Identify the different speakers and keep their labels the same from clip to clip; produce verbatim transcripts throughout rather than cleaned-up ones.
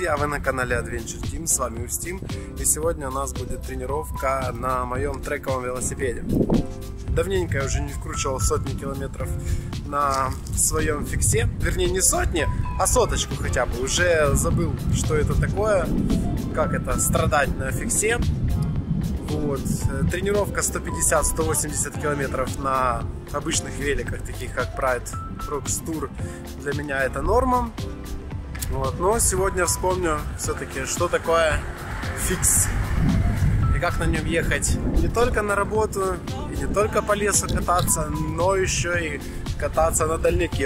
Speaker 1: друзья, вы на канале Adventure Team, с вами Устим, и сегодня у нас будет тренировка на моем трековом велосипеде. Давненько я уже не вкручивал сотни километров на своем фиксе, вернее не сотни, а соточку хотя бы. Уже забыл, что это такое, как это страдать на фиксе. Вот. Тренировка сто пятьдесят — сто восемьдесят километров на обычных великах, таких как Pride Rocks Tour, для меня это норма. Вот. Но сегодня вспомню все-таки, что такое фикс и как на нем ехать не только на работу и не только по лесу кататься, но еще и кататься на дальняке.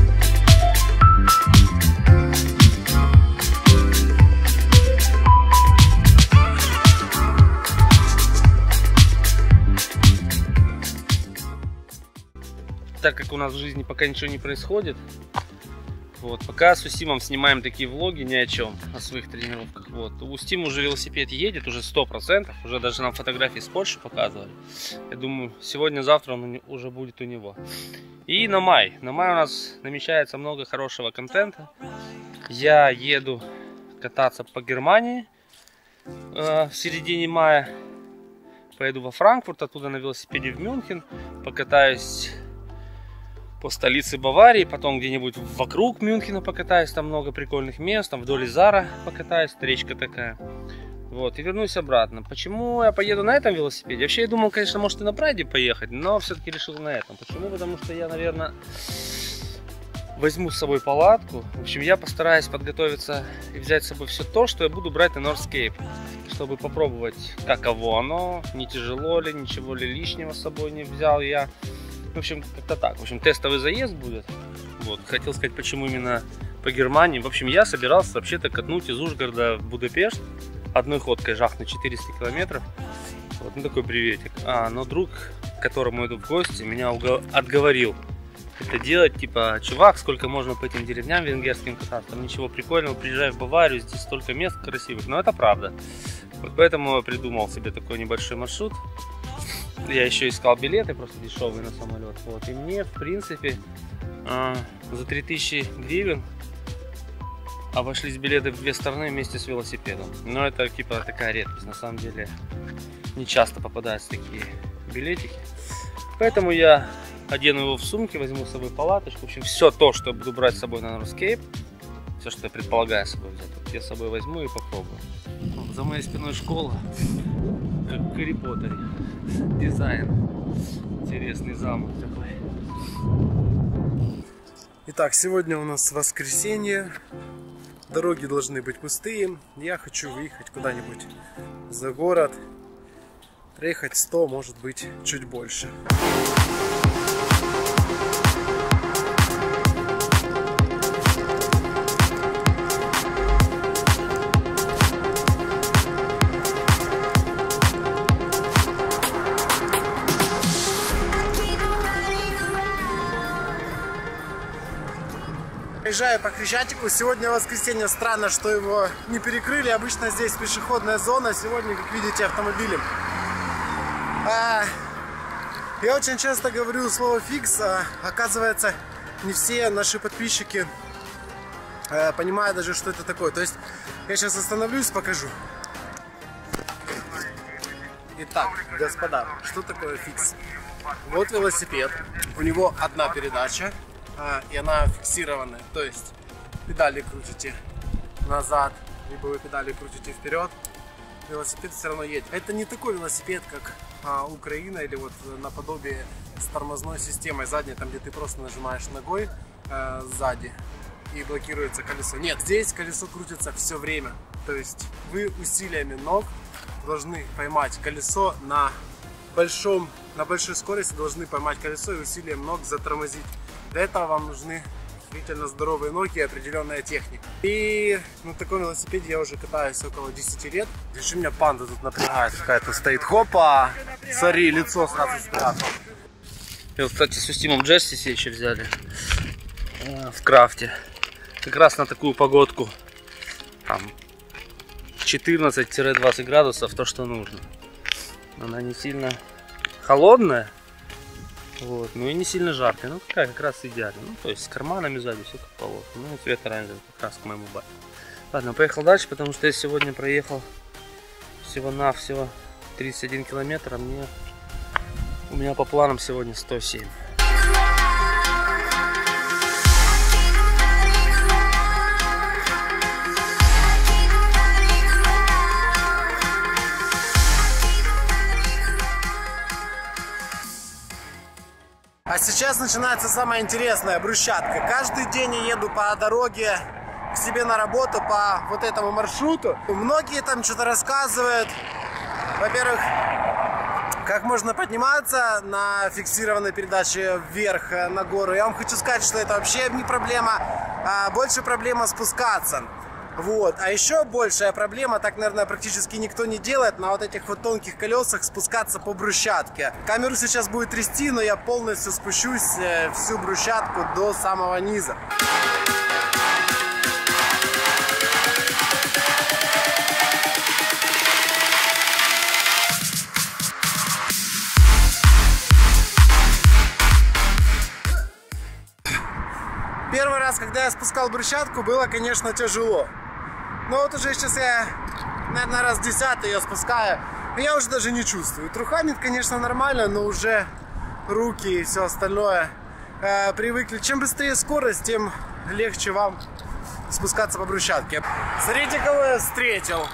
Speaker 2: Так как у нас в жизни пока ничего не происходит, вот, пока с Устимом снимаем такие влоги ни о чем, о своих тренировках. Вот. У Устима уже велосипед едет, уже сто процентов, уже даже нам фотографии с Польши показывали. Я думаю, сегодня-завтра он уже будет у него. И на май. На май у нас намечается много хорошего контента. Я еду кататься по Германии э, в середине мая. Поеду во Франкфурт, оттуда на велосипеде в Мюнхен, покатаюсь по столице Баварии, потом где-нибудь вокруг Мюнхена покатаюсь, там много прикольных мест, там вдоль Изара покатаюсь, речка такая. Вот, и вернусь обратно. Почему я поеду на этом велосипеде? Вообще я думал, конечно, может и на Прайде поехать, но все-таки решил на этом. Почему? Потому что я, наверное, возьму с собой палатку. В общем, я постараюсь подготовиться и взять с собой все то, что я буду брать на Northscape, чтобы попробовать, каково оно, не тяжело ли, ничего ли лишнего с собой не взял я. В общем, как-то так. В общем, тестовый заезд будет. Вот. Хотел сказать, почему именно по Германии. В общем, я собирался вообще-то катнуть из Ужгорода в Будапешт. Одной ходкой жахнуть четыреста километров. Вот, ну такой приветик. А, но друг, к которому иду в гости, меня отговорил это делать. Типа, чувак, сколько можно по этим деревням венгерским кататься. Там ничего прикольного. Приезжай в Баварию, здесь столько мест красивых. Но это правда. Вот поэтому я придумал себе такой небольшой маршрут. Я еще искал билеты, просто дешевые на самолет. Вот. И мне, в принципе, э, за три тысячи гривен обошлись билеты в две стороны вместе с велосипедом. Но это типа такая редкость. На самом деле не часто попадаются такие билетики. Поэтому я одену его в сумки, возьму с собой палаточку. В общем, все то, что я буду брать с собой на Northscape, все, что я предполагаю с собой взять, я с собой возьму и попробую. За моей спиной школа, как в Гарри Поттере. Дизайн. Интересный замок такой.
Speaker 1: Итак, сегодня у нас воскресенье. Дороги должны быть пустые. Я хочу выехать куда-нибудь за город. Проехать сто, может быть, чуть больше. Проезжаю по Крещатику. Сегодня воскресенье. Странно, что его не перекрыли. Обычно здесь пешеходная зона. Сегодня, как видите, автомобили. А, я очень часто говорю слово фикс. А, оказывается, не все наши подписчики а, понимают даже, что это такое. То есть я сейчас остановлюсь, покажу. Итак, господа, что такое фикс? Вот велосипед. У него одна передача. А, и она фиксированная, то есть педали крутите назад, либо вы педали крутите вперед, велосипед все равно едет. Это не такой велосипед, как а, Украина или вот наподобие с тормозной системой задней, там где ты просто нажимаешь ногой а, сзади и блокируется колесо. Нет, здесь колесо крутится все время, то есть вы усилиями ног должны поймать колесо на большом, на большой скорости, должны поймать колесо и усилием ног затормозить. Для этого вам нужны действительно здоровые ноги и определенная техника. И на таком велосипеде я уже катаюсь около десяти лет. Здесь у меня панда тут напрягает, какая-то стоит. Хопа! Смотри, лицо сразу спрятал.
Speaker 2: И вот, кстати, с Устимом Джерси себе еще взяли в крафте. Как раз на такую погодку. Там четырнадцать-двадцать градусов, то, что нужно. Она не сильно холодная. Вот, ну и не сильно жаркая, ну какая как раз идеально. Ну, то есть с карманами сзади, все как положено. Ну и цвет оранжевый, как раз к моему баке. Ладно, поехал дальше, потому что я сегодня проехал всего-навсего тридцать один километр, а мне у меня по планам сегодня сто семь.
Speaker 1: А сейчас начинается самое интересное, брусчатка. Каждый день я еду по дороге к себе на работу по вот этому маршруту. Многие там что-то рассказывают. Во-первых, как можно подниматься на фиксированной передаче вверх на гору. Я вам хочу сказать, что это вообще не проблема, а больше проблема спускаться. Вот. А еще большая проблема, так, наверное, практически никто не делает, на вот этих вот тонких колесах спускаться по брусчатке. Камеру сейчас будет трясти, но я полностью спущусь всю брусчатку до самого низа. Первый раз, когда я спускал брусчатку, было, конечно, тяжело. Но вот уже сейчас я, наверное, раз десятый ее спускаю, я уже даже не чувствую. Труханит, конечно, нормально, но уже руки и все остальное э, привыкли. Чем быстрее скорость, тем легче вам спускаться по брусчатке. Смотрите, кого я встретил.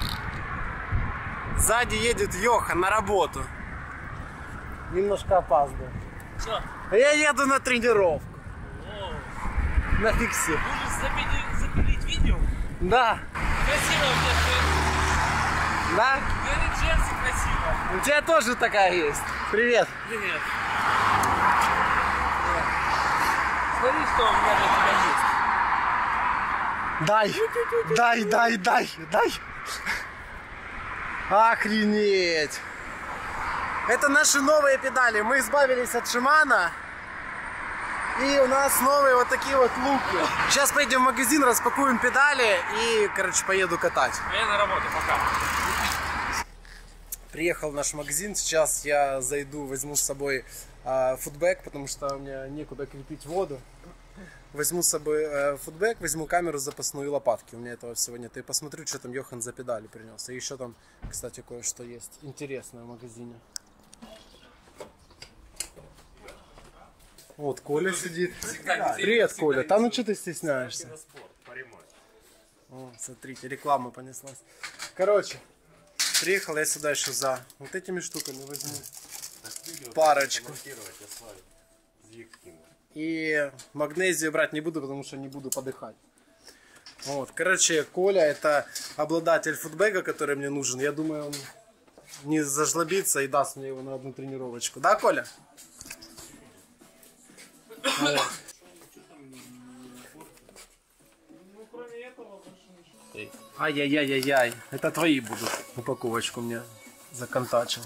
Speaker 1: Сзади едет Йоха на работу. Немножко опаздываю.
Speaker 2: Что?
Speaker 1: Я еду на тренировку. На фиксе.
Speaker 2: Можешь запилить, запилить видео?
Speaker 1: Да.
Speaker 2: Красиво у тебя стоит.
Speaker 1: Да?
Speaker 2: Говорит, джерси красиво.
Speaker 1: У тебя тоже такая есть. Привет.
Speaker 2: Привет. Смотри, что у меня для тебя есть.
Speaker 1: Дай. Дай, дай, дай, дай. Охренеть. Это наши новые педали. Мы избавились от Шимана. И у нас новые вот такие вот луки. Сейчас пойдем в магазин, распакуем педали и, короче, поеду катать.
Speaker 2: А я на работу, пока.
Speaker 1: Приехал в наш магазин. Сейчас я зайду, возьму с собой э, футбэк, потому что у меня некуда крепить воду. Возьму с собой э, футбэк, возьму камеру запасную и лопатки. У меня этого всего нет. И посмотрю, что там Йохан за педали принес. И еще там, кстати, кое-что есть интересное в магазине. Вот Коля сидит. Привет, Коля. Там ну что ты стесняешься? О, смотрите, реклама понеслась. Короче, приехал я сюда еще за вот этими штуками возьму парочку. И магнезию брать не буду, потому что не буду подыхать. Вот, короче, Коля это обладатель футбэга, который мне нужен. Я думаю, он не зажлобится и даст мне его на одну тренировочку. Да, Коля? Вот. Ай-яй-яй-яй-яй. Это твои будут. Упаковочку мне законтачил.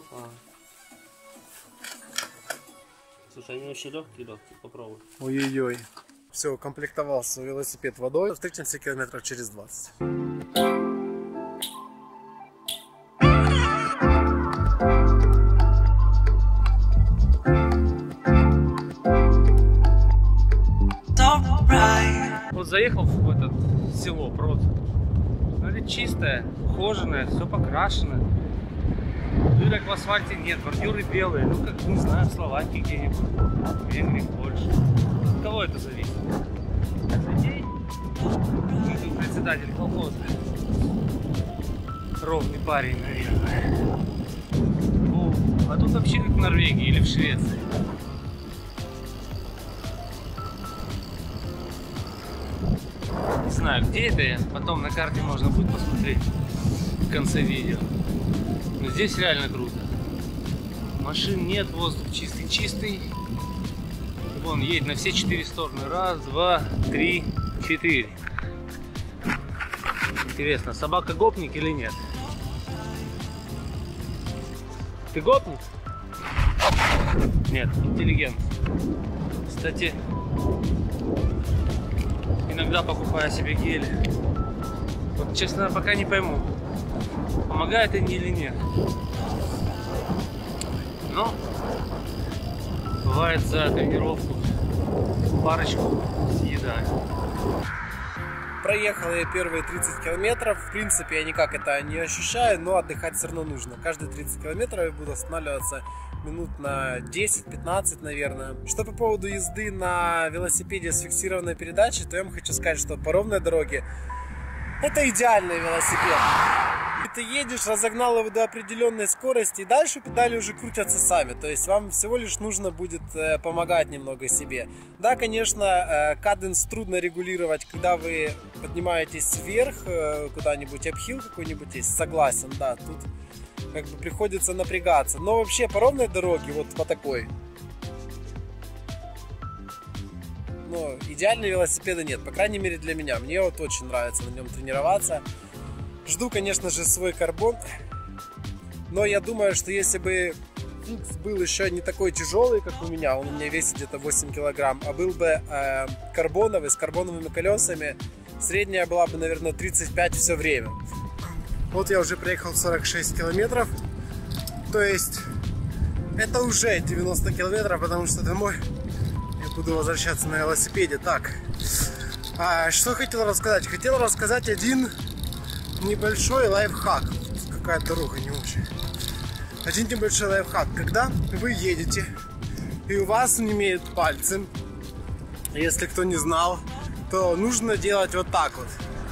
Speaker 2: Слушай, они вообще легкие, легкие, попробуй.
Speaker 1: Ой-ой-ой. Все, комплектовал свой велосипед водой. Встретимся километров через двадцать.
Speaker 2: Вот заехал в это село просто. Смотри, чистое, ухоженное, все покрашено. Дырок в асфальте нет, бордюры белые. Ну, как, не знаю, в Словакии где-нибудь, в Венгрии, в Польше. От кого это зависит? От людей? Тут председатель колхоза. Ровный парень, наверное. О, а тут вообще как в Норвегии или в Швеции. Не знаю, где это я, потом на карте можно будет посмотреть в конце видео. Но здесь реально круто. Машин нет, воздух чистый-чистый. Вон, едет на все четыре стороны. Раз, два, три, четыре. Интересно, собака гопник или нет? Ты гопник? Нет, интеллигент. Кстати, иногда покупаю себе гели. Вот, честно, пока не пойму, помогает они или нет. Но бывает за тренировку парочку съедаю.
Speaker 1: проехал я первые тридцать километров. В принципе, я никак это не ощущаю, но отдыхать все равно нужно. Каждые тридцать километров я буду останавливаться минут на десять-пятнадцать, наверное. Что по поводу езды на велосипеде с фиксированной передачей, то я вам хочу сказать, что по ровной дороге это идеальный велосипед. Ты едешь, разогнал его до определенной скорости, и дальше педали уже крутятся сами. То есть вам всего лишь нужно будет э, помогать немного себе. Да, конечно, э, каденс трудно регулировать, когда вы поднимаетесь вверх, э, куда-нибудь, апхилл какой-нибудь есть, согласен, да, тут как бы приходится напрягаться. Но вообще по ровной дороге, вот по такой, но идеального велосипеда нет, по крайней мере для меня. Мне вот очень нравится на нем тренироваться. Жду, конечно же, свой карбон, но я думаю, что если бы фикс был еще не такой тяжелый, как у меня, он у меня весит где-то восемь килограмм, а был бы э, карбоновый, с карбоновыми колесами, средняя была бы, наверное, тридцать пять все время. Вот я уже проехал сорок шесть километров, то есть это уже девяносто километров, потому что домой я буду возвращаться на велосипеде. Так, а, что хотел рассказать? Хотел рассказать один небольшой лайфхак. Какая дорога не очень. Один небольшой лайфхак. Когда вы едете и у вас не имеют пальцы, если кто не знал, то нужно делать вот так вот.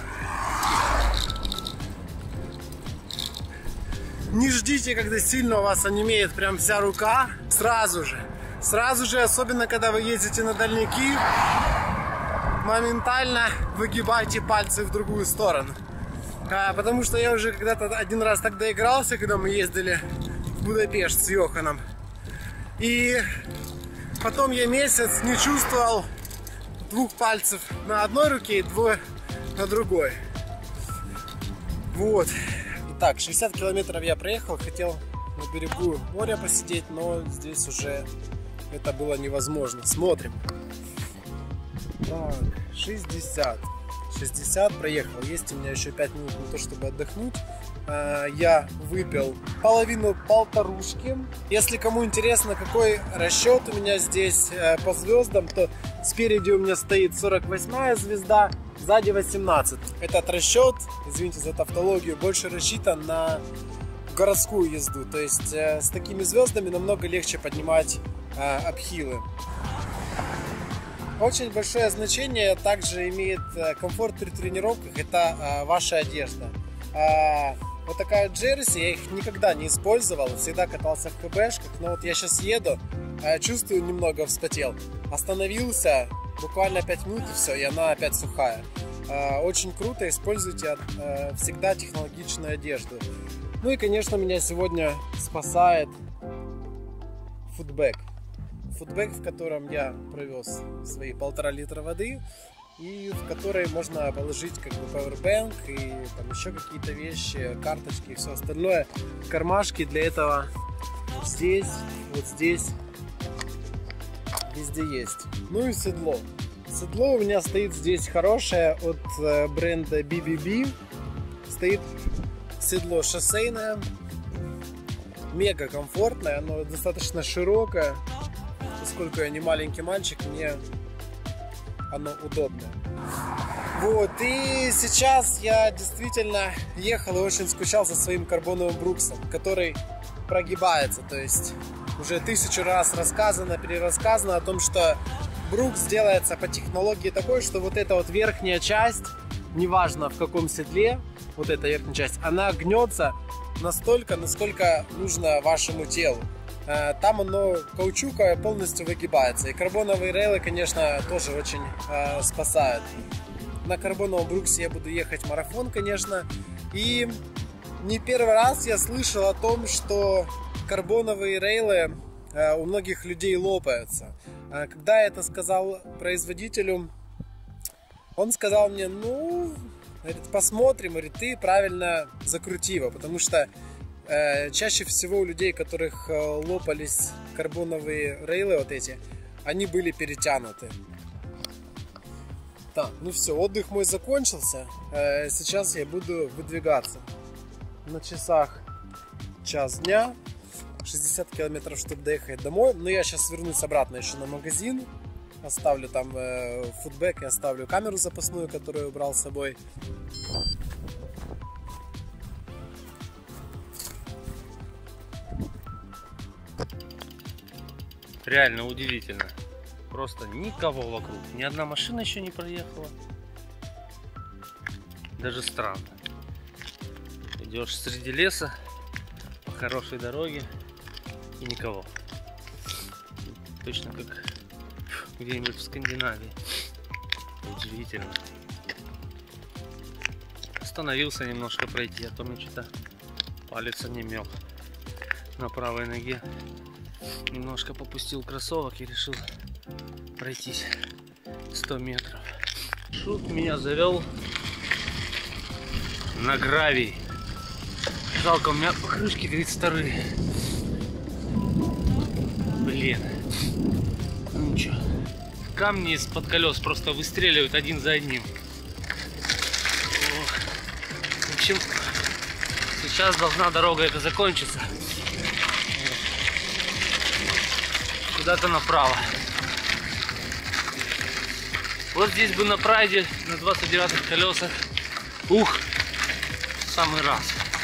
Speaker 1: Не ждите, когда сильно у вас онемеет прям вся рука. Сразу же. Сразу же, особенно когда вы ездите на дальники, моментально выгибайте пальцы в другую сторону. А, потому что я уже когда-то один раз так доигрался, когда мы ездили в Будапешт с Йоханом. И потом я месяц не чувствовал двух пальцев на одной руке и двое на другой. Вот. Итак, шестьдесят километров я проехал. Хотел на берегу моря посидеть, но здесь уже это было невозможно. Смотрим. Так, шестьдесят. шестьдесят проехал. Есть у меня еще пять минут на то, чтобы отдохнуть. Я выпил половину полторушки. Если кому интересно, какой расчет у меня здесь по звездам, то спереди у меня стоит сорок восьмая звезда, сзади восемнадцать. Этот расчет, извините за тавтологию, больше рассчитан на городскую езду. То есть с такими звездами намного легче поднимать апхиллы. Очень большое значение также имеет комфорт при тренировках, это ваша одежда. Вот такая джерси, я их никогда не использовал, всегда катался в КБшках, но вот я сейчас еду, чувствую, немного вспотел. Остановился, буквально пять минут и все, и она опять сухая. Очень круто, используйте всегда технологичную одежду. Ну и, конечно, меня сегодня спасает футбэк. Футбэк, в котором я провез свои полтора литра воды и в который можно положить как бы пауэрбэнк и там еще какие-то вещи, карточки и все остальное. Кармашки для этого вот здесь, вот здесь, везде есть. Ну и седло. Седло у меня стоит здесь хорошее от бренда би би би. Стоит седло шоссейное, мега комфортное, оно достаточно широкое. Поскольку я не маленький мальчик, мне оно удобно. Вот, и сейчас я действительно ехал и очень скучал за своим карбоновым бруксом, который прогибается. То есть уже тысячу раз рассказано, перерассказано о том, что брукс делается по технологии такой, что вот эта вот верхняя часть, неважно в каком седле, вот эта верхняя часть, она гнется настолько, насколько нужно вашему телу. Там оно каучуковое, полностью выгибается. И карбоновые рейлы, конечно, тоже очень э, спасают. На карбоновом бруксе я буду ехать марафон, конечно. И не первый раз я слышал о том, что карбоновые рейлы э, у многих людей лопаются. А когда я это сказал производителю, он сказал мне, ну, говорит, посмотрим, говорит, ты правильно закрути его, потому что чаще всего у людей, у которых лопались карбоновые рейлы вот эти, они были перетянуты. Так, ну все, отдых мой закончился. Сейчас я буду выдвигаться. На часах час дня, шестьдесят километров, чтобы доехать домой. Но я сейчас вернусь обратно еще на магазин. Оставлю там э, футбэк и оставлю камеру запасную, которую убрал с собой.
Speaker 2: Реально удивительно. Просто никого вокруг. Ни одна машина еще не проехала. Даже странно. Идешь среди леса по хорошей дороге и никого. Точно как где-нибудь в Скандинавии. Удивительно. Остановился немножко пройти, а то мне что-то палец онемел на правой ноге. Немножко попустил кроссовок и решил пройтись сто метров. Шут меня завел на гравий. Жалко, у меня покрышки тридцать два. Блин. Ну ничего. Камни из-под колес просто выстреливают один за одним. Ох. В общем, сейчас должна дорога эта закончиться. Куда-то направо. Вот здесь бы на прайде на двадцать девятых колесах. Ух, самый раз.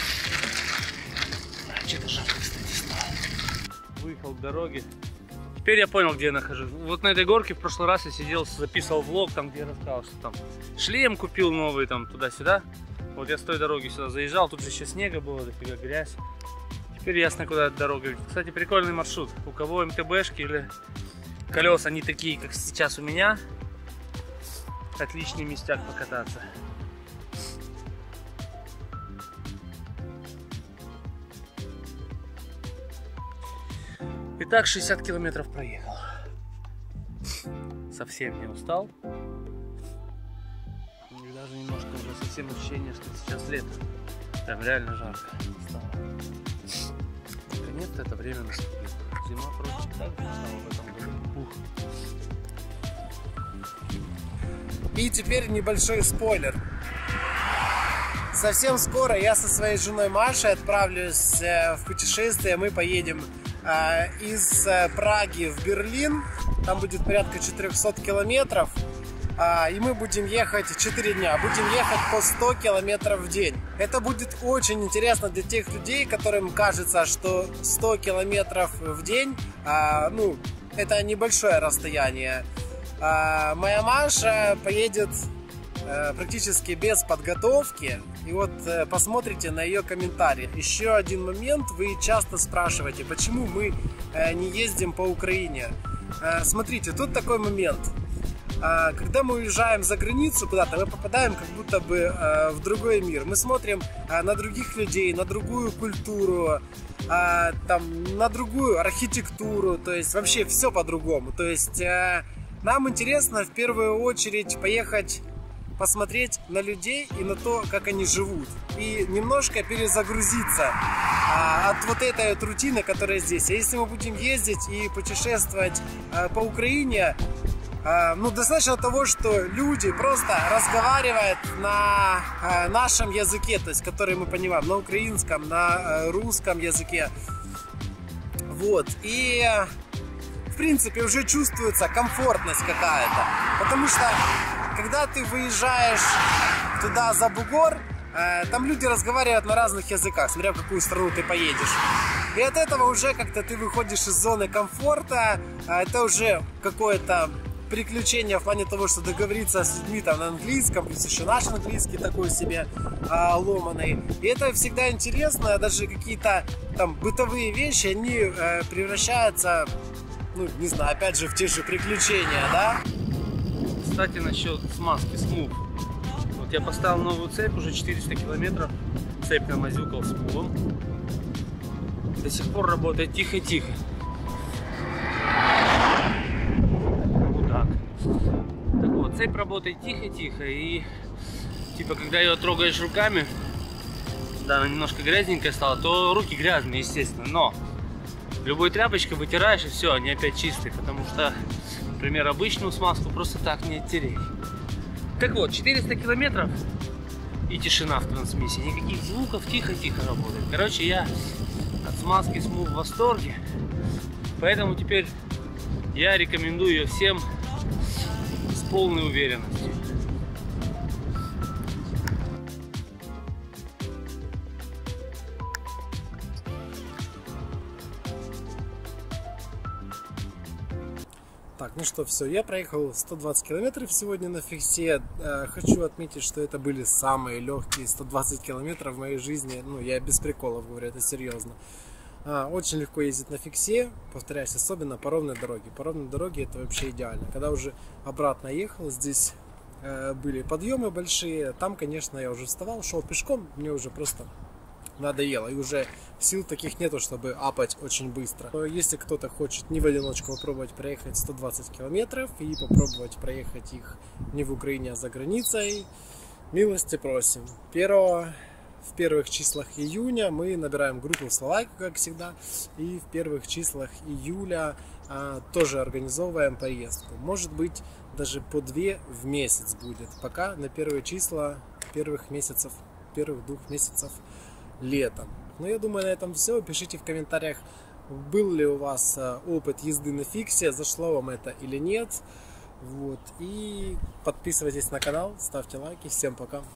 Speaker 2: Что-то жарко, кстати, стало. Выехал к дороге. Теперь я понял, где я нахожусь. Вот на этой горке в прошлый раз я сидел, записывал влог, там где я рассказал, что там шлем купил новый, там туда-сюда. Вот я с той дороги сюда заезжал, тут же еще снега было, дофига грязь. Теперь ясно, куда эта дорога ведет. Кстати, прикольный маршрут. У кого эм тэ бэшки или колеса не такие, как сейчас у меня, отличный местяк покататься. Итак, шестьдесят километров проехал. Совсем не устал. И даже немножко уже совсем ощущение, что сейчас лето. Прям реально жарко стало. Наконец-то это время наступило. Зима просто так же стала в этом году. Ух.
Speaker 1: И теперь небольшой спойлер. Совсем скоро я со своей женой Машей отправлюсь в путешествие. Мы поедем из Праги в Берлин. Там будет порядка четырехсот километров. И мы будем ехать четыре дня. Будем ехать по сто километров в день. Это будет очень интересно для тех людей, которым кажется, что сто километров в день, ну, это небольшое расстояние. Моя Маша поедет практически без подготовки. И вот посмотрите на ее комментарии. Еще один момент. Вы часто спрашиваете, почему мы не ездим по Украине. Смотрите, тут такой момент. Когда мы уезжаем за границу куда-то, мы попадаем как будто бы в другой мир. Мы смотрим на других людей, на другую культуру, там, на другую архитектуру. То есть вообще все по-другому. То есть нам интересно в первую очередь поехать посмотреть на людей и на то, как они живут. И немножко перезагрузиться а, от вот этой вот рутины, которая здесь. А если мы будем ездить и путешествовать а, по Украине, а, ну, достаточно того, что люди просто разговаривают на а, нашем языке, то есть, который мы понимаем, на украинском, на а, русском языке. Вот. И в принципе уже чувствуется комфортность какая-то. Потому что когда ты выезжаешь туда за бугор, э, там люди разговаривают на разных языках, смотря в какую страну ты поедешь. И от этого уже как-то ты выходишь из зоны комфорта. Э, это уже какое-то приключение в плане того, что договориться с людьми там на английском, плюс еще наш английский такой себе э, ломаный. И это всегда интересно, даже какие-то там бытовые вещи, они э, превращаются, ну, не знаю, опять же, в те же приключения, да?
Speaker 2: Кстати, насчет смазки Smooth. Вот я поставил новую цепь, уже четыреста километров. Цепь намазюкал с мулом. До сих пор работает тихо-тихо. Вот так. Так вот, цепь работает тихо-тихо. И типа, когда ее трогаешь руками, да, она немножко грязненькая стала, то руки грязные, естественно. Но любой тряпочкой вытираешь, и все, они опять чистые. Потому что, например, обычную смазку просто так не оттереть. Так вот, четыреста километров и тишина в трансмиссии. Никаких звуков, тихо-тихо работает. Короче, я от смазки Smooth в восторге. Поэтому теперь я рекомендую ее всем полной уверенности.
Speaker 1: Так, ну что, все, я проехал сто двадцать километров сегодня на фиксе. Хочу отметить, что это были самые легкие сто двадцать километров в моей жизни. Ну, я без приколов говорю, это серьезно. Очень легко ездить на фиксе, повторяюсь, особенно по ровной дороге. По ровной дороге это вообще идеально. Когда уже обратно ехал, здесь были подъемы большие. Там, конечно, я уже вставал, шел пешком, мне уже просто надоело. И уже сил таких нету, чтобы апать очень быстро. Если кто-то хочет не в одиночку попробовать проехать сто двадцать километров и попробовать проехать их не в Украине, а за границей, милости просим. Первого, в первых числах июня мы набираем группу в Словакию, как всегда. И в первых числах июля а, тоже организовываем поездку. Может быть, даже по две в месяц будет. Пока на первые числа первых месяцев, первых двух месяцев летом. Ну, я думаю, на этом все. Пишите в комментариях, был ли у вас опыт езды на фиксе, зашло вам это или нет. Вот. И подписывайтесь на канал, ставьте лайки. Всем пока.